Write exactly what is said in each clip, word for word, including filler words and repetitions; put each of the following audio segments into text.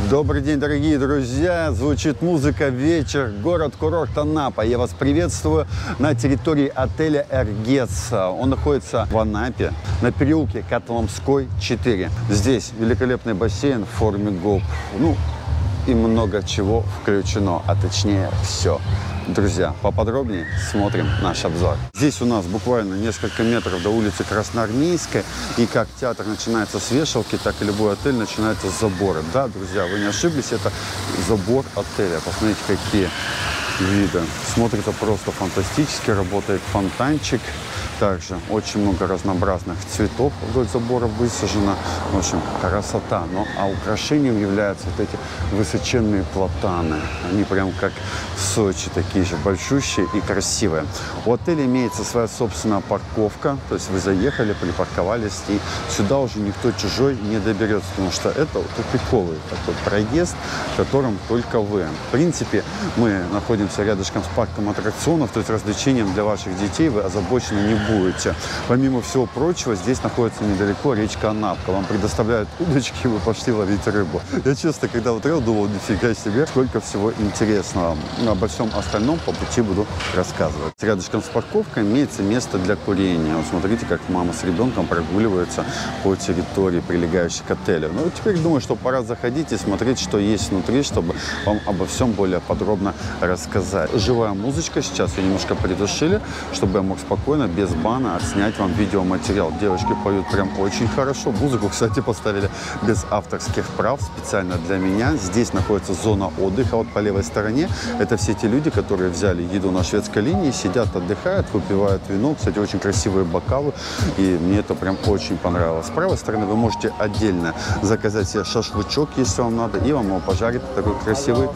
Добрый день, дорогие друзья! Звучит музыка, вечер, город-курорт Анапа. Я вас приветствую на территории отеля «Эргец». Он находится в Анапе, на переулке Котломской, четыре. Здесь великолепный бассейн в форме губ. Ну, и много чего включено, а точнее все. Друзья, поподробнее смотрим наш обзор. Здесь у нас буквально несколько метров до улицы Красноармейской. И как театр начинается с вешалки, так и любой отель начинается с забора. Да, друзья, вы не ошиблись, это забор отеля. Посмотрите, какие виды. Смотрится просто фантастически, работает фонтанчик. Также очень много разнообразных цветов вдоль забора высажено. В общем, красота. Ну, а украшением являются вот эти высоченные платаны. Они прям как в Сочи, такие же большущие и красивые. У отеля имеется своя собственная парковка. То есть вы заехали, припарковались, и сюда уже никто чужой не доберется. Потому что это тупиковый такой проезд, которым только вы. В принципе, мы находимся рядышком с парком аттракционов. То есть развлечением для ваших детей вы озабочены не будете. будете. Помимо всего прочего, здесь находится недалеко речка Анапка. Вам предоставляют удочки, и вы пошли ловить рыбу. Я честно, когда вот смотрел, думал, нифига себе, сколько всего интересного. Обо всем остальном по пути буду рассказывать. Рядышком с парковкой имеется место для курения. Вот смотрите, как мама с ребенком прогуливается по территории, прилегающей к отелю. Ну, теперь думаю, что пора заходить и смотреть, что есть внутри, чтобы вам обо всем более подробно рассказать. Живая музычка, сейчас ее немножко придушили, чтобы я мог спокойно, без бана, снять вам видеоматериал. Девочки поют прям очень хорошо. Музыку, кстати, поставили без авторских прав, специально для меня. Здесь находится зона отдыха. Вот по левой стороне это все те люди, которые взяли еду на шведской линии, сидят, отдыхают, выпивают вино. Кстати, очень красивые бокалы, и мне это прям очень понравилось. С правой стороны вы можете отдельно заказать себе шашлычок, если вам надо, и вам его пожарит такой красивый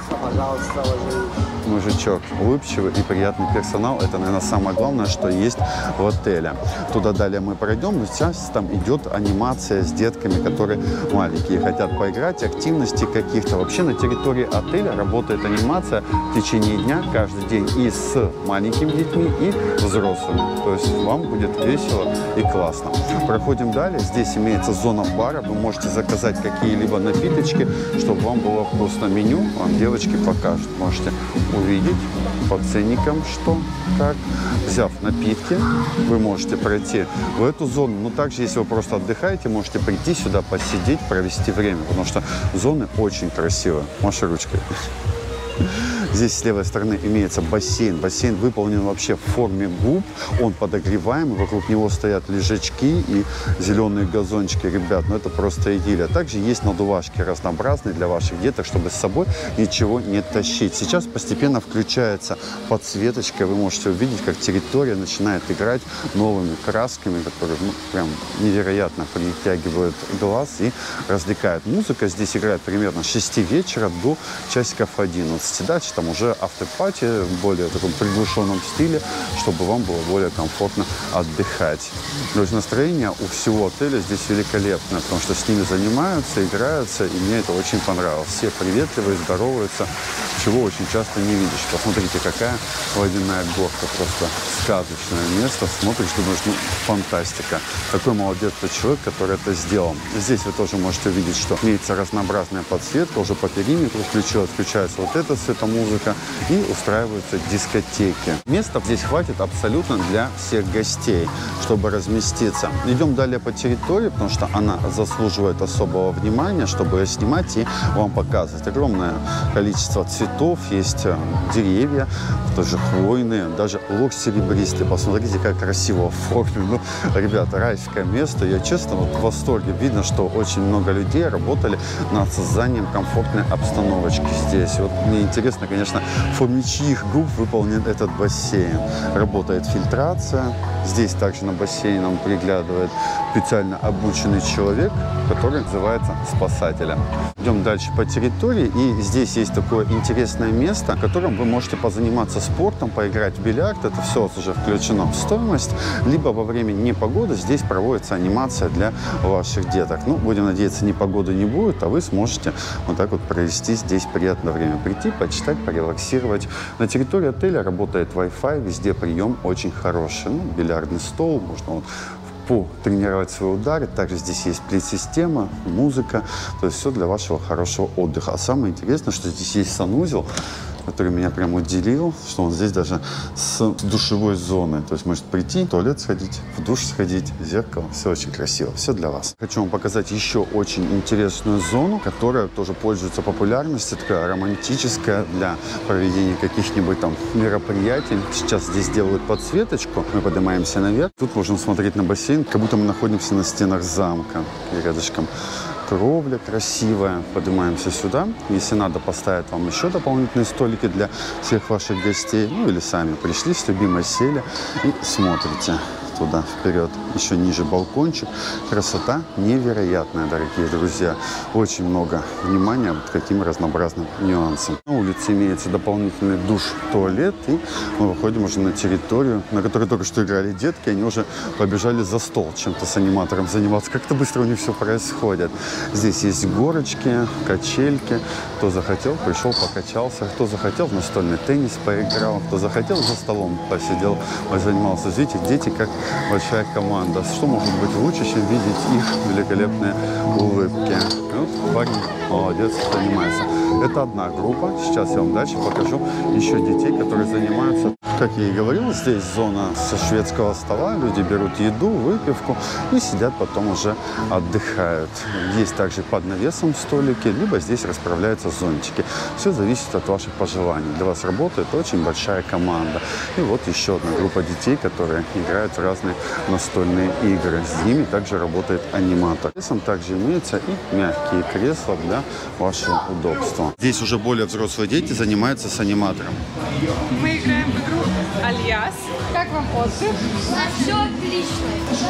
мужичок. Улыбчивый и приятный персонал. Это, наверное, самое главное, что есть в отеле. Туда далее мы пройдем, но сейчас там идет анимация с детками, которые маленькие, хотят поиграть, активности каких-то. Вообще на территории отеля работает анимация в течение дня, каждый день, и с маленькими детьми, и взрослыми. То есть вам будет весело и классно. Проходим далее. Здесь имеется зона бара. Вы можете заказать какие-либо напиточки, чтобы вам было вкусно. Меню вам девочки покажут. Можете увидеть по ценникам, что, как. Взяв напитки, вы можете пройти в эту зону. Но также, если вы просто отдыхаете, можете прийти сюда, посидеть, провести время, потому что зоны очень красивые. Маша ручкой. Здесь с левой стороны имеется бассейн. Бассейн выполнен вообще в форме губ. Он подогреваемый. Вокруг него стоят лежачки и зеленые газончики. Ребят, ну это просто идиллия. Также есть надувашки разнообразные для ваших деток, чтобы с собой ничего не тащить. Сейчас постепенно включается подсветочка. Вы можете увидеть, как территория начинает играть новыми красками, которые ну, прям невероятно притягивают глаз и развлекают. Музыка здесь играет примерно с шести вечера до часиков одиннадцати. Дальше там уже автопати в более таком приглушенном стиле, чтобы вам было более комфортно отдыхать. То есть настроение у всего отеля здесь великолепное, потому что с ними занимаются, играются, и мне это очень понравилось. Все приветливые, здороваются, чего очень часто не видишь. Посмотрите, какая водяная горка, просто сказочное место. Смотришь, думаешь, ну, фантастика. Такой молодец тот человек, который это сделал. Здесь вы тоже можете увидеть, что имеется разнообразная подсветка, уже по периметру включилась, включается вот эта светомузыка, и устраиваются дискотеки. Места здесь хватит абсолютно для всех гостей, чтобы разместиться. Идем далее по территории, потому что она заслуживает особого внимания, чтобы ее снимать и вам показывать. Огромное количество цветов, есть деревья, тоже хвойные, даже луг серебристый. Посмотрите, как красиво оформлено. Ну, ребята, райское место. Я честно вот в восторге. Видно, что очень много людей работали над созданием комфортной обстановочки здесь. Вот мне интересно, конечно, в форме чьих губ выполнен этот бассейн. Работает фильтрация. Здесь также на бассейне нам приглядывает специально обученный человек, который называется спасателем. Идем дальше по территории, и здесь есть такое интересное место, в котором вы можете позаниматься спортом, поиграть в бильярд. Это все уже включено в стоимость. Либо во время непогоды здесь проводится анимация для ваших деток. Ну, будем надеяться, непогоды не будет, а вы сможете вот так вот провести здесь приятное время. Прийти, почитать, порелаксировать. На территории отеля работает Wi-Fi, везде прием очень хороший. Ну, бильярдный стол, можно вот потренировать свои удары. Также здесь есть плит-система, музыка, то есть все для вашего хорошего отдыха. А самое интересное, что здесь есть санузел, который меня прям удивил, что он здесь даже с душевой зоной. То есть может прийти, в туалет сходить, в душ сходить, зеркало. Все очень красиво, все для вас. Хочу вам показать еще очень интересную зону, которая тоже пользуется популярностью, такая романтическая для проведения каких-нибудь там мероприятий. Сейчас здесь делают подсветочку, мы поднимаемся наверх. Тут можем смотреть на бассейн, как будто мы находимся на стенах замка. И рядышком кровля красивая. Поднимаемся сюда. Если надо, поставят вам еще дополнительные столики для всех ваших гостей. Ну или сами пришли с любимой, сели и смотрите туда вперед. Еще ниже балкончик. Красота невероятная, дорогие друзья. Очень много внимания вот к таким разнообразным нюансам. На улице имеется дополнительный душ, туалет. И мы выходим уже на территорию, на которой только что играли детки. Они уже побежали за стол чем-то с аниматором заниматься. Как-то быстро у них все происходит. Здесь есть горочки, качельки. Кто захотел, пришел, покачался. Кто захотел, в настольный теннис поиграл. Кто захотел, за столом посидел, занимался. Видите, дети как большая команда. Что может быть лучше, чем видеть их великолепные улыбки? Вот парень молодец, занимается. Это одна группа. Сейчас я вам дальше покажу еще детей, которые занимаются. Как я и говорил, здесь зона со шведского стола. Люди берут еду, выпивку и сидят потом уже отдыхают. Есть также под навесом столики, либо здесь расправляются зонтики. Все зависит от ваших пожеланий. Для вас работает очень большая команда. И вот еще одна группа детей, которые играют в разные настольные игры. С ними также работает аниматор. Здесь также имеются и мягкие кресла для вашего удобства. Здесь уже более взрослые дети занимаются с аниматором. Мы играем в игру Альяс. Как вам отзыв? Все отлично.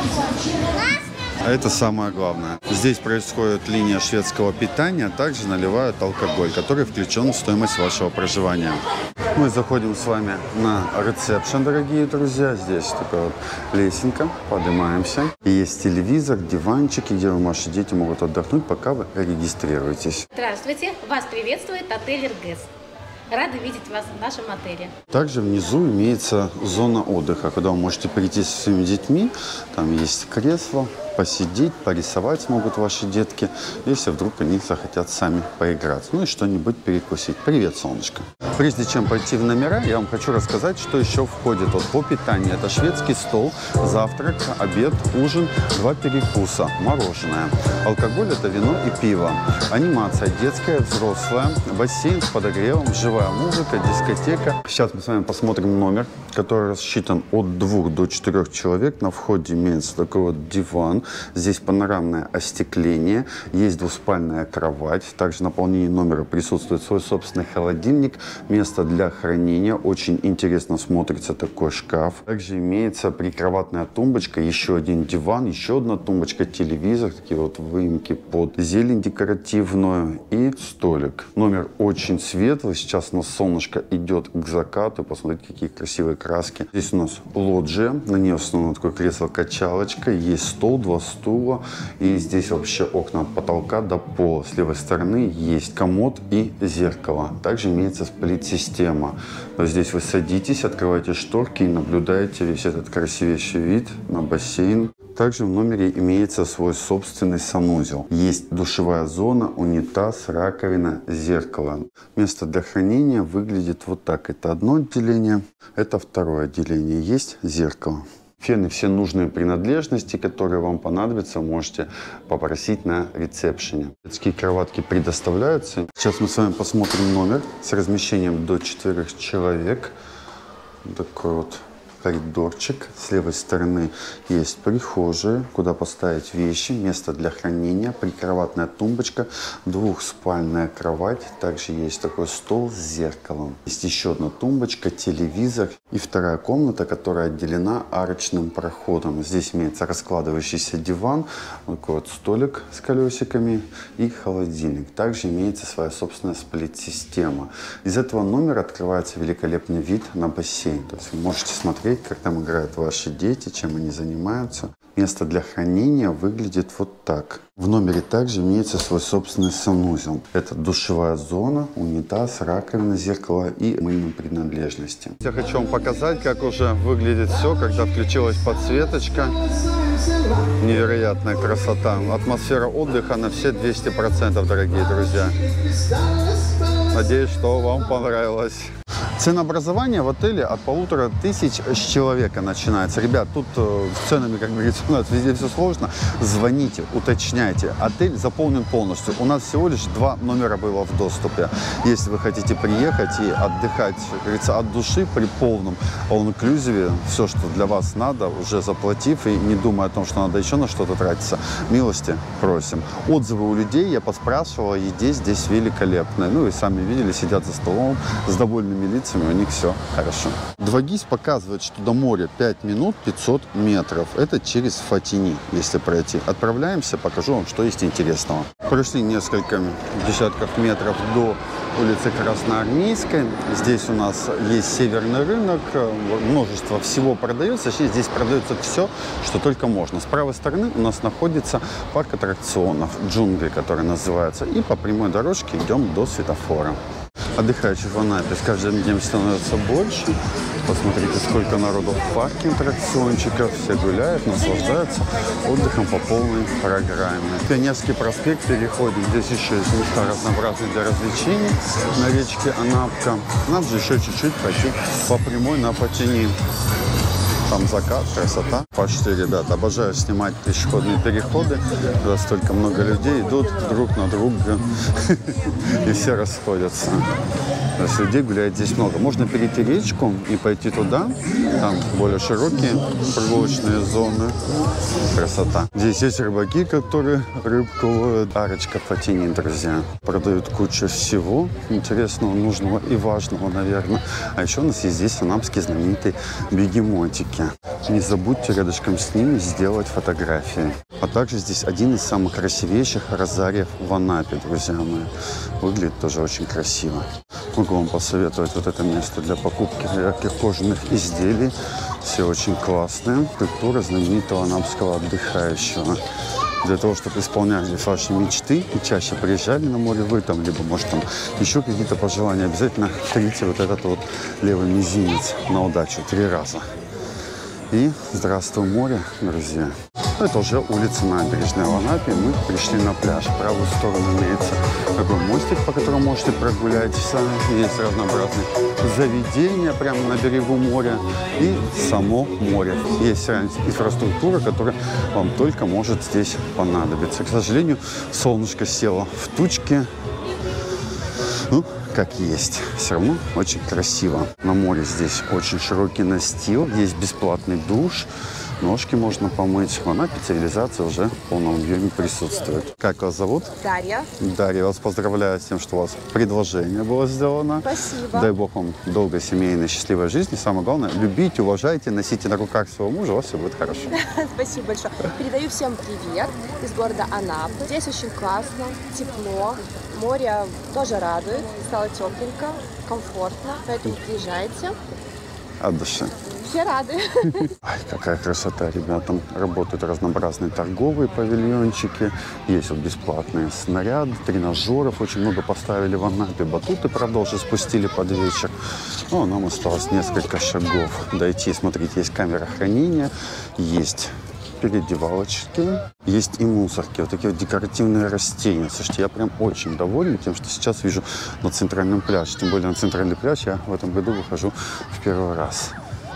А это самое главное. Здесь происходит линия шведского питания, а также наливают алкоголь, который включен в стоимость вашего проживания. Мы заходим с вами на ресепшн, дорогие друзья. Здесь такая вот лесенка, поднимаемся. И есть телевизор, диванчики, где ваши дети могут отдохнуть, пока вы регистрируетесь. Здравствуйте, вас приветствует отель Иргэс. Рады видеть вас в нашем отеле. Также внизу имеется зона отдыха, куда вы можете прийти со своими детьми. Там есть кресло, посидеть, порисовать смогут ваши детки, если вдруг они захотят сами поиграть. Ну и что-нибудь перекусить. Привет, солнышко. Прежде чем пойти в номера, я вам хочу рассказать, что еще входит вот по питанию. Это шведский стол, завтрак, обед, ужин, два перекуса, мороженое. Алкоголь – это вино и пиво. Анимация детская, взрослая, бассейн с подогревом, живая музыка, дискотека. Сейчас мы с вами посмотрим номер, который рассчитан от двух до четырех человек. На входе имеется такой вот диван. Здесь панорамное остекление, есть двуспальная кровать. Также в наполнении номера присутствует свой собственный холодильник, место для хранения. Очень интересно смотрится такой шкаф. Также имеется прикроватная тумбочка, еще один диван, еще одна тумбочка, телевизор, такие вот выемки под зелень декоративную и столик. Номер очень светлый. Сейчас у нас солнышко идет к закату. Посмотрите, какие красивые краски. Здесь у нас лоджия, на ней установлено такое кресло-качалочка, есть стол, два стула, и здесь вообще окна от потолка до пола. С левой стороны есть комод и зеркало. Также имеется сплит-система. Здесь вы садитесь, открываете шторки и наблюдаете весь этот красивейший вид на бассейн. Также в номере имеется свой собственный санузел. Есть душевая зона, унитаз, раковина, зеркало. Место для хранения выглядит вот так. Это одно отделение, это второе отделение. Есть зеркало. Фены, все нужные принадлежности, которые вам понадобятся, можете попросить на ресепшене. Детские кроватки предоставляются. Сейчас мы с вами посмотрим номер с размещением до четырех человек. Такой вот коридорчик. С левой стороны есть прихожая, куда поставить вещи, место для хранения, прикроватная тумбочка, двухспальная кровать. Также есть такой стол с зеркалом. Есть еще одна тумбочка, телевизор и вторая комната, которая отделена арочным проходом. Здесь имеется раскладывающийся диван, такой вот столик с колесиками и холодильник. Также имеется своя собственная сплит-система. Из этого номера открывается великолепный вид на бассейн. То есть вы можете смотреть, как там играют ваши дети, чем они занимаются. Место для хранения выглядит вот так. В номере также имеется свой собственный санузел. Это душевая зона, унитаз, раковина, зеркало и мыльные принадлежности. Я хочу вам показать, как уже выглядит все, когда включилась подсветочка. Невероятная красота. Атмосфера отдыха на все двести процентов, дорогие друзья. Надеюсь, что вам понравилось. Ценообразование в отеле от полутора тысяч с человека начинается. Ребят, тут э, с ценами, как говорится, у нас везде все сложно. Звоните, уточняйте. Отель заполнен полностью. У нас всего лишь два номера было в доступе. Если вы хотите приехать и отдыхать, как говорится, от души при полном all-inclusive, все, что для вас надо, уже заплатив и не думая о том, что надо еще на что-то тратиться, милости просим. Отзывы у людей я поспрашивала, еде здесь великолепная. Ну и сами видели, сидят за столом с довольными лицами. У них все хорошо. два гис показывает, что до моря пять минут пятьсот метров. Это через Фатини, если пройти. Отправляемся, покажу вам, что есть интересного. Прошли несколько десятков метров до улицы Красноармейской. Здесь у нас есть северный рынок. Множество всего продается. Здесь продается все, что только можно. С правой стороны у нас находится парк аттракционов «Джунгли», который называется. И по прямой дорожке идем до светофора. Отдыхающих в Анапе с каждым днем становится больше. Посмотрите, сколько народу в парке аттракциончиков. Все гуляют, наслаждаются отдыхом по полной программе. Пионерский проспект переходит. Здесь еще есть места разнообразные для развлечений на речке Анапка. Нам же еще чуть-чуть пойти по прямой на Фатини. Там закат, красота. Почти, ребята, обожаю снимать пешеходные переходы, когда столько много людей идут друг на друга и все расходятся. То есть людей гуляет здесь много. Можно перейти речку и пойти туда. Там более широкие прогулочные зоны. Красота. Здесь есть рыбаки, которые рыбку ловят. Арочка Фатини, друзья. Продают кучу всего интересного, нужного и важного, наверное. А еще у нас есть здесь анапские знаменитые бегемотики. Не забудьте рядышком с ними сделать фотографии. А также здесь один из самых красивейших розариев в Анапе, друзья мои. Выглядит тоже очень красиво. Могу вам посоветовать вот это место для покупки ярких кожаных изделий. Все очень классные. Культура знаменитого анапского отдыхающего. Для того, чтобы исполняли ваши мечты и чаще приезжали на море вы там, либо, может, там еще какие-то пожелания, обязательно трите вот этот вот левый мизинец на удачу три раза. И здравствуй, море, друзья. Это уже улица Набережная в Анапе. Мы пришли на пляж. В правую сторону имеется такой мостик, по которому можете прогулять. Есть разнообразные заведения прямо на берегу моря. И само море. Есть инфраструктура, которая вам только может здесь понадобиться. К сожалению, солнышко село в тучке. Ну, как есть. Все равно очень красиво. На море здесь очень широкий настил. Есть бесплатный душ. Ножки можно помыть. В Анапе цивилизация уже в полном объеме присутствует. Как вас зовут? Дарья. Дарья, вас поздравляю с тем, что у вас предложение было сделано. Спасибо. Дай Бог вам долгой семейной счастливой жизни. Самое главное, любите, уважайте, носите на руках своего мужа, у вас все будет хорошо. Спасибо большое. Передаю всем привет из города Анапы. Здесь очень классно, тепло. Море тоже радует. Стало тепленько, комфортно. Поэтому приезжайте. От души. Все рады. Ай, какая красота, ребят. Там работают разнообразные торговые павильончики. Есть вот бесплатные снаряды, тренажеров. Очень много поставили в Анапе. Батуты, правда, уже спустили под вечер. Но нам осталось несколько шагов дойти. Смотрите, есть камера хранения, есть переодевалочки, есть и мусорки. Вот такие вот декоративные растения. Слушайте, я прям очень доволен тем, что сейчас вижу на центральном пляже. Тем более на центральный пляж я в этом году выхожу в первый раз.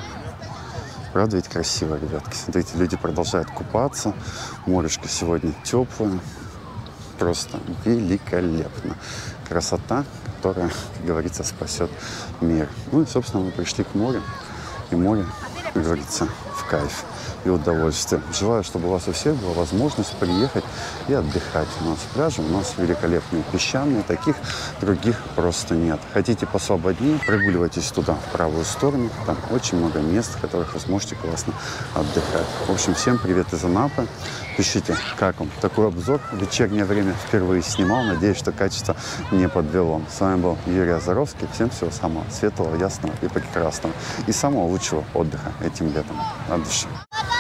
Правда ведь красиво, ребятки? Смотрите, люди продолжают купаться. Морешко сегодня теплое. Просто великолепно. Красота, которая, как говорится, спасет мир. Ну и, собственно, мы пришли к морю. И море, как говорится, в кайф и удовольствие. Желаю, чтобы у вас у всех была возможность приехать и отдыхать. У нас пляжи, у нас великолепные песчаные, таких других просто нет. Хотите посвободнее, прогуливайтесь туда, в правую сторону. Там очень много мест, в которых вы сможете классно отдыхать. В общем, всем привет из Анапы. Пишите, как вам такой обзор. В вечернее время впервые снимал. Надеюсь, что качество не подвело. С вами был Юрий Азаровский. Всем всего самого светлого, ясного и прекрасного. И самого лучшего отдыха этим летом. От души.